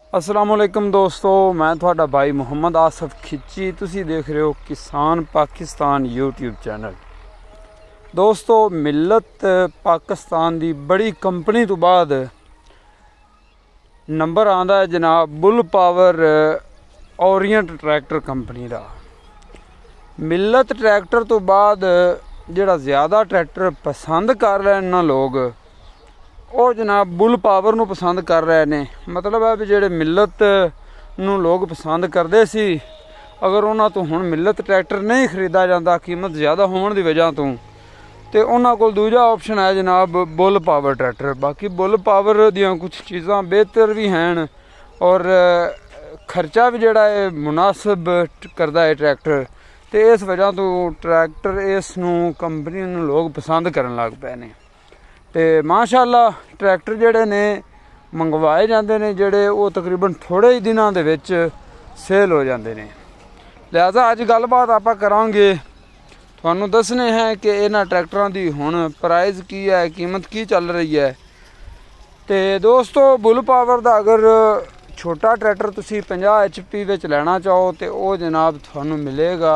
अस्सलामुअलैकुम दोस्तों, मैं थोड़ा भाई मुहम्मद आसफ खिची। तुसी देख रहे हो किसान पाकिस्तान यूट्यूब चैनल। दोस्तों, मिलत पाकिस्तान दी बड़ी कंपनी तो बाद नंबर आंदा है जनाब bull power orient tractor company का। मिलत ट्रैक्टर तो बाद जिहड़ा ज़्यादा ट्रैक्टर पसंद कर रहे हैं ना लोग, ਉਹ जनाब बुल पावर ਨੂੰ पसंद कर रहे ने। मतलब है भी ਜਿਹੜੇ मिलत ਨੂੰ लोग पसंद करते सी, अगर उन्होंने तो हुण मिलत ट्रैक्टर नहीं खरीदा जाता कीमत ज़्यादा होने की वजह तो उन्होंने को दूजा ऑप्शन है जनाब बुल पावर ट्रैक्टर। बाकी बुल पावर दियाँ कुछ चीज़ां बेहतर भी हैं और खर्चा भी जिहड़ा है मुनासिब करता है ट्रैक्टर। तो इस वजह तो ट्रैक्टर इस कंपनी नूं लोग पसंद करन लग पे ने। तो माशाअल्लाह ट्रैक्टर जोड़े ने मंगवाए जाते हैं जोड़े वो तकरीबन थोड़े ही दिनों के विच सेल हो जाते हैं। लिहाजा अज गलबात आप करांगे, थानू दसने हैं कि इन्हां ट्रैक्टरों की हुण प्राइस की है, कीमत की चल रही है। तो दोस्तों, बुल पावर का अगर छोटा ट्रैक्टर तुसी 50 HP विच लेना चाहो तो वह जनाब थानू मिलेगा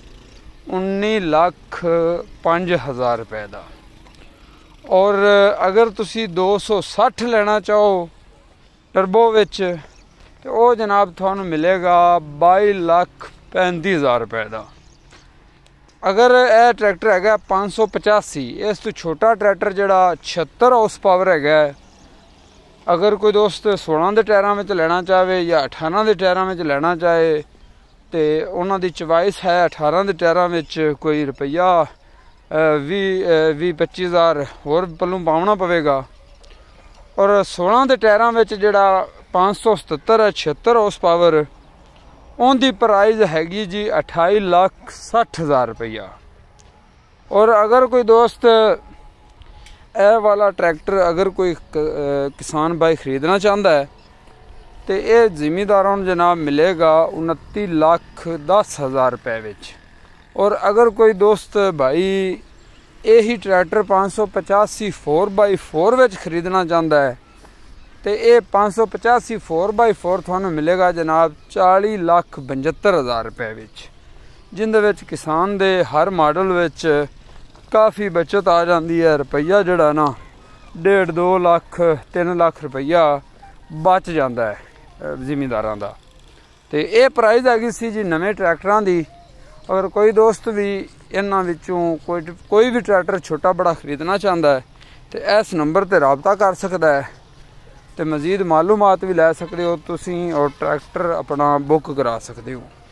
19,05,000 रुपए का। और अगर तुसी 260 लेना चाहो टर्बो विच तो वह जनाब थानू मिलेगा 22,35,000 रुपए का। अगर यह ट्रैक्टर है 585, इस तो छोटा ट्रैक्टर जोड़ा 76 हाउस पावर है। अगर कोई दोस्त 16 के टायरों में लेना चाहे या 18 के टायरों में लेना चाहे तो उन्होंने चॉइस है। 18 के टायरों में कोई रुपया 20-25,000 होर पल्लों पावना पवेगा। और 16 के टायरों में जोड़ा 577 है 76 हाउस पावर, उनकी प्राइस हैगी जी 28,60,000 रुपया। और अगर कोई दोस्त यह वाला ट्रैक्टर अगर कोई किसान भाई खरीदना चाहता है तो यह जिमीदारों को जनाब मिलेगा 29,10,000 रुपए विच। और अगर कोई दोस्त भाई यही ट्रैक्टर 585 4x4 विच खरीदना चाहता है तो ये 585 4x4 थानू मिलेगा जनाब 40,75,000 रुपए विच, जिंदे विच किसान दे हर मॉडल विच काफ़ी बचत आ जाती है। रुपया जोड़ा ना 1.5-2 लाख 3 लाख रुपया बच जाता है जिमीदारां दा। तो ये प्राइस हैगी सी जी नवे ट्रैक्टरां दी। अगर कोई दोस्त भी इन्हां विचों कोई भी ट्रैक्टर छोटा बड़ा खरीदना चाहता है तो इस नंबर पर रबता कर सकता है तो मज़ीद मालूमात भी लै सकते हो तुसीं और ट्रैक्टर अपना बुक करा सकते हो।